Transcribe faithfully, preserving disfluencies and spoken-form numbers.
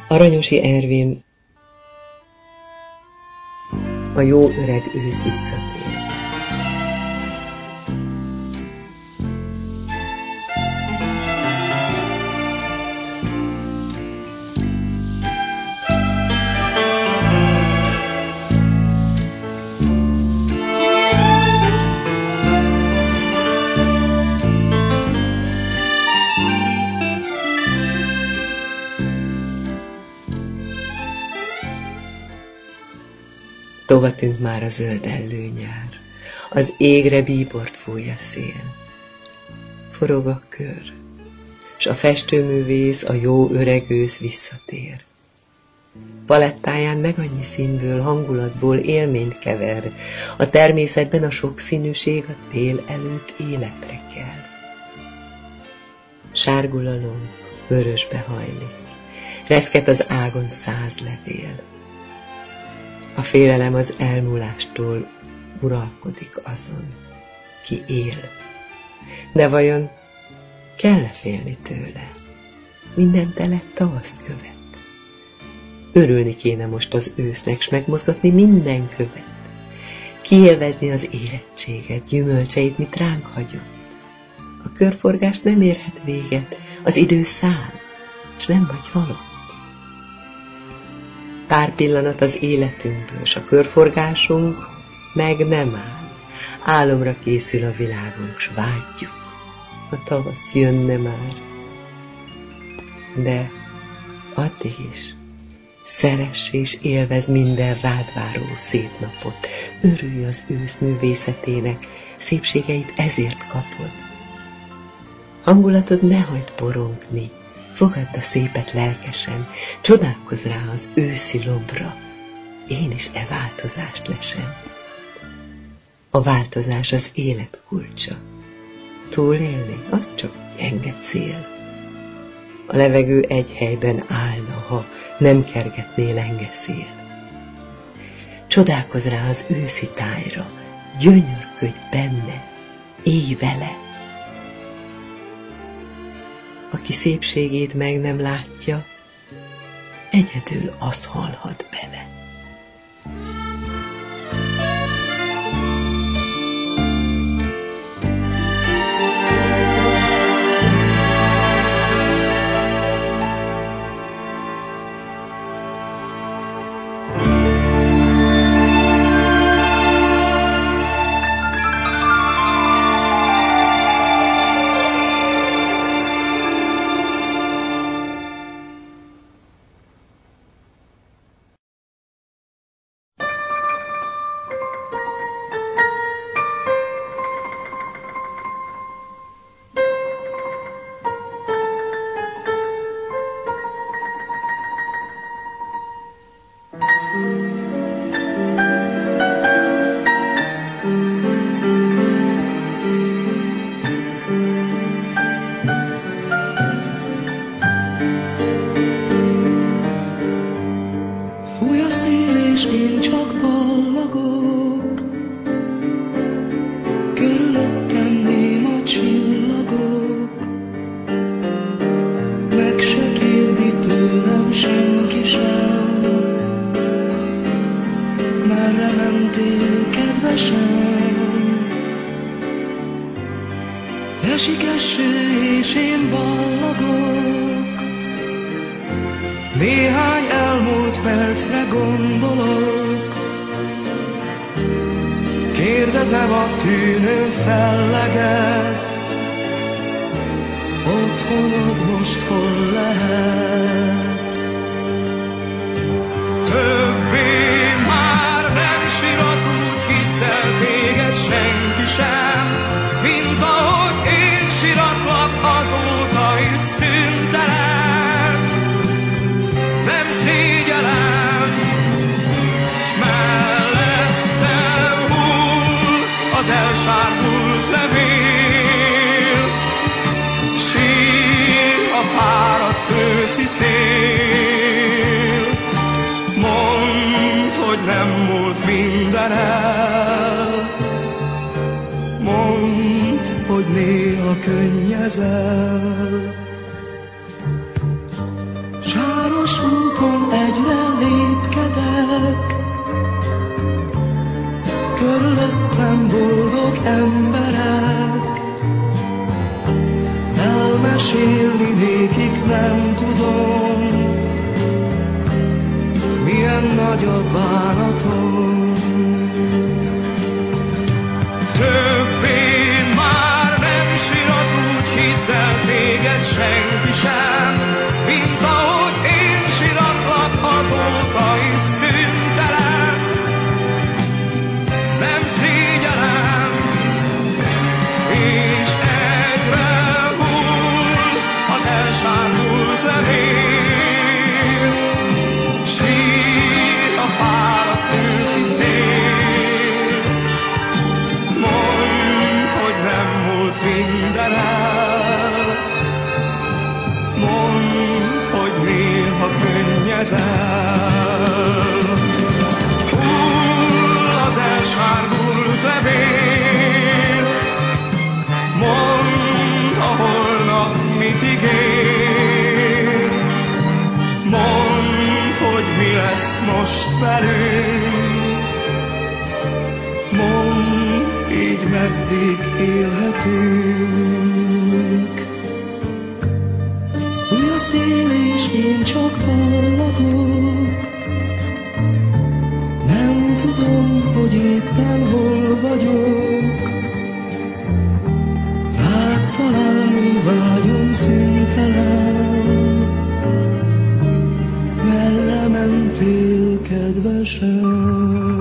Aranyosi Ervin, a jó öreg ősz visszatér. Tovatünk már a zöld ellőnyár, az égre bíbort fúj a szél. Forog a kör, s a festőművész, a jó öreg ősz visszatér. Palettáján meg annyi színből, hangulatból élményt kever, a természetben a sokszínűség a tél előtt életre kell. Sárgul a lomb, vörösbe hajlik, reszket az ágon száz levél. A félelem az elmúlástól uralkodik azon, ki él. De vajon kell-e félni tőle? Minden tele tavaszt követ. Örülni kéne most az ősznek, s megmozgatni minden követ. Kiélvezni az érettséget, gyümölcseit, mit ránk hagyott. A körforgás nem érhet véget, az idő száll, s nem vagy halott. Pár pillanat az életünkből, s a körforgásunk meg nem áll. Álomra készül a világunk, s vágyjuk, a tavasz jönne már. De addig is szeress és élvez minden rád váró szép napot. Örülj az ősz művészetének, szépségeit ezért kapod. Hangulatod ne hagyd porongni, fogadd a szépet lelkesen, csodálkozz rá az őszi lombra, én is e változást lesem. A változás az élet kulcsa, túlélni az csak gyenge cél. A levegő egy helyben állna, ha nem kergetné lenge szél. Csodálkozz rá az őszi tájra, gyönyörködj benne, élj vele. Aki szépségét meg nem látja, egyedül az halhat bele. Esik eső, és én ballagok, néhány elmúlt percre gondolok. Kérdezem a tűnő felleget, otthonod most hol lehet? Többé már nem sirat, úgy hidd el, téged senki sem, mint ahogy én siratlak azóta is szüntelen. Nem szégyellem, s mellettem hull az elsárgult levél, sír a fáradt őszi szél. Mondd, hogy nem múlt minden el, mondd, hogy néha könnyezel. Sáros Üres úton egyre lépkedek, körülöttem boldog emberek, elmesélni nékik nem tudom, milyen nagy a bánatom. Többé már nem sirat, úgy hidd el, téged senki sem, mint ahogy én siratlak azóta is szüntelen. Nem szégyellem, és egyre hull az elsárgult levél, sír a fáradt őszi szél. Mondd, hogy nem múlt minden el, mondd, hogy néha könnyezel. Hull az elsárgult levél, mondd, a holnap mit ígér, mondd, hogy mi lesz most velünk, mondd, így meddig élhetünk. Fúj a szél és én csak ballagok, nem tudom, hogy éppen hol vagyok. Rád találni vágyom szüntelen, merre mentél, kedvesem?